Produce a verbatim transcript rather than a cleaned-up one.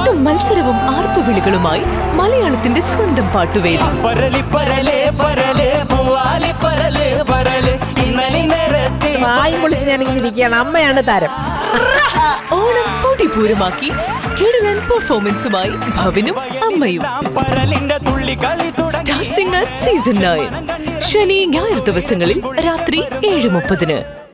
പാട്ടും മത്സരവും ആർപ്പുവിളികളുമായി മലയാളത്തിന്റെ സ്വന്തം പാട്ടുവേദി. അമ്മയാണ് താരം. ഓണം പൊടിപൂരമാക്കി കിടിലൻ പെർഫോമൻസുമായി ഭവിനും അമ്മയും. സ്റ്റാർ സിംഗർ സീസൺ നയൻ ശനി ഞായർ ദിവസങ്ങളിൽ രാത്രി ഏഴ് മുപ്പതിന്.